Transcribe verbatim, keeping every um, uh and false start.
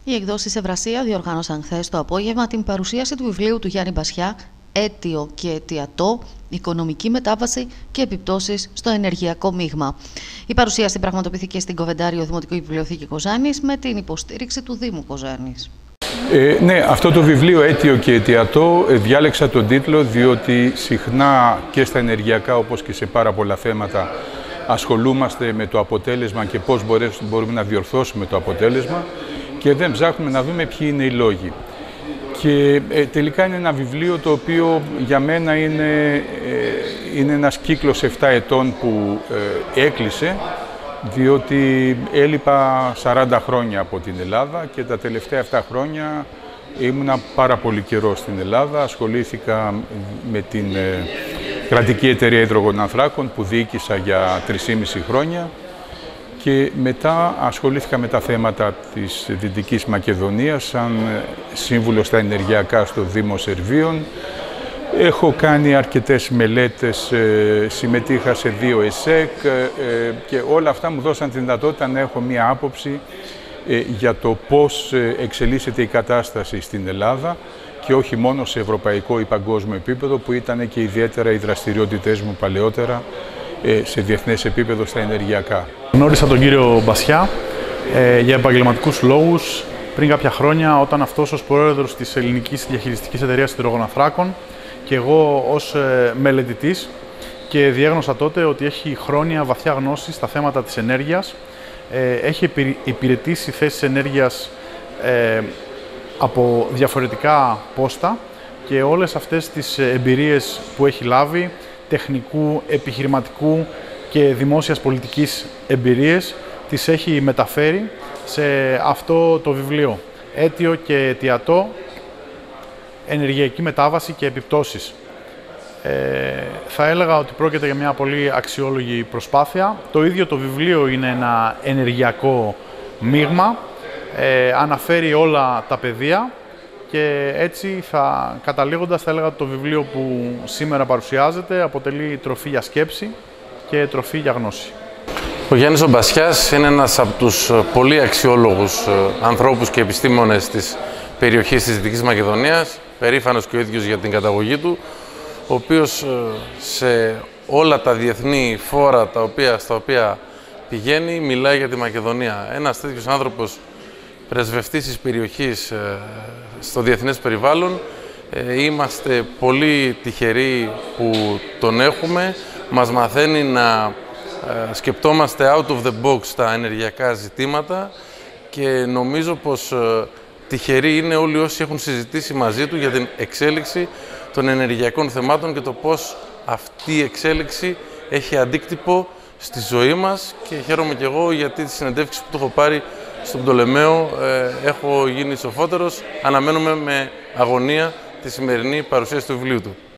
Οι εκδόσεις Ευρασία διοργάνωσαν χθες το απόγευμα την παρουσίαση του βιβλίου του Γιάννη Μπασιά «Αίτιο και αιτιατό, οικονομική μετάβαση και επιπτώσεις στο ενεργειακό μείγμα». Η παρουσίαση πραγματοποιήθηκε στην Κοβεντάριο Δημοτική Βιβλιοθήκη Κοζάνης με την υποστήριξη του Δήμου Κοζάνης. Ε, ναι, αυτό το βιβλίο «Αίτιο και αιτιατό» διάλεξα τον τίτλο διότι συχνά και στα ενεργειακά όπως και σε πάρα πολλά θέματα ασχολούμαστε με το αποτέλεσμα και πώς μπορούμε να διορθώσουμε το αποτέλεσμα και δεν ψάχνουμε να δούμε ποιοι είναι οι λόγοι. Και ε, τελικά είναι ένα βιβλίο το οποίο για μένα είναι, ε, είναι ένας κύκλος επτά ετών που ε, έκλεισε, διότι έλειπα σαράντα χρόνια από την Ελλάδα και τα τελευταία επτά χρόνια ήμουνα πάρα πολύ καιρό στην Ελλάδα. Ασχολήθηκα με την ε, κρατική εταιρεία υδρογονανθράκων που διοίκησα για τρία και μισό χρόνια και μετά ασχολήθηκα με τα θέματα της Δυτικής Μακεδονίας σαν σύμβουλος στα ενεργειακά στο Δήμο Σερβίων. Έχω κάνει αρκετές μελέτες, συμμετείχα σε δύο ΕΣΕΚ και όλα αυτά μου δώσαν τη δυνατότητα να έχω μία άποψη για το πώς εξελίσσεται η κατάσταση στην Ελλάδα και όχι μόνο σε ευρωπαϊκό ή παγκόσμιο επίπεδο, που ήταν και ιδιαίτερα οι δραστηριότητες μου παλαιότερα σε διεθνές επίπεδο στα ενεργειακά. Γνώρισα τον κύριο Μπασιά ε, για επαγγελματικούς λόγους πριν κάποια χρόνια, όταν αυτός ως πρόεδρος της ελληνικής διαχειριστικής εταιρείας υδρογονανθράκων και εγώ ως ε, μελετητής, και διέγνωσα τότε ότι έχει χρόνια βαθιά γνώση στα θέματα της ενέργειας, ε, έχει υπηρετήσει θέσεις ενέργειας ε, από διαφορετικά πόστα και όλες αυτές τις εμπειρίες που έχει λάβει, τεχνικού, επιχειρηματικού και δημόσιας πολιτικής εμπειρίες, τις έχει μεταφέρει σε αυτό το βιβλίο. Αίτιο και αιτιατό, ενεργειακή μετάβαση και επιπτώσεις. Ε, θα έλεγα ότι πρόκειται για μια πολύ αξιόλογη προσπάθεια. Το ίδιο το βιβλίο είναι ένα ενεργειακό μείγμα, ε, αναφέρει όλα τα πεδία και έτσι θα, καταλήγοντας, θα έλεγα ότι το βιβλίο που σήμερα παρουσιάζεται αποτελεί τροφή για σκέψη και τροφή για γνώση. Ο Γιάννης ο Μπασιάς είναι ένας από τους πολύ αξιόλογους ανθρώπους και επιστήμονες της περιοχής της Δυτικής Μακεδονίας, περήφανος και ο ίδιος για την καταγωγή του, ο οποίος σε όλα τα διεθνή φόρα τα οποία, στα οποία πηγαίνει μιλάει για τη Μακεδονία. Ένας τέτοιος άνθρωπος, πρεσβευτής της περιοχής στο διεθνές περιβάλλον, είμαστε πολύ τυχεροί που τον έχουμε. Μας μαθαίνει να σκεπτόμαστε out of the box τα ενεργειακά ζητήματα και νομίζω πως τυχεροί είναι όλοι όσοι έχουν συζητήσει μαζί του για την εξέλιξη των ενεργειακών θεμάτων και το πώς αυτή η εξέλιξη έχει αντίκτυπο στη ζωή μας, και χαίρομαι και εγώ γιατί τις συνεντεύξεις που του έχω πάρει στον Πτολεμαίο ε, έχω γίνει σοφότερος. Αναμένουμε με αγωνία τη σημερινή παρουσίαση του βιβλίου του.